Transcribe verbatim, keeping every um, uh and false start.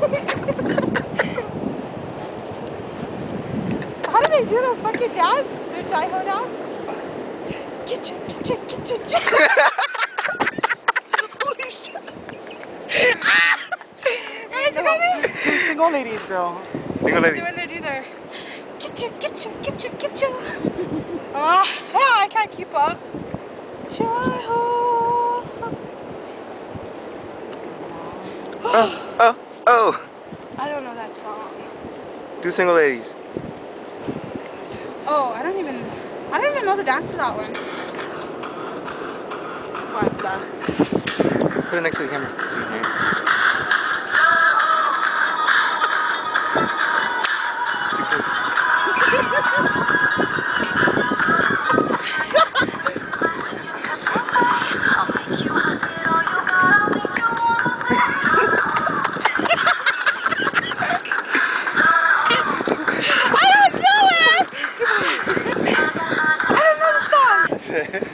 How do they do their fucking dance? Their Jaiho dance? Getcha, getcha, getcha, getcha. Holy shit. Hey, do it? Two single ladies, girl. Single ladies. When they do their getcha, getcha, getcha, getcha. Oh, hell, I can't keep up. Jaiho. Oh, oh, oh. I don't know that song. Two single ladies. Oh, I don't even, I don't even know the dance to that one. What's that? Put it next to the camera. Mm-hmm. Too close. I don't know it! I don't know the song!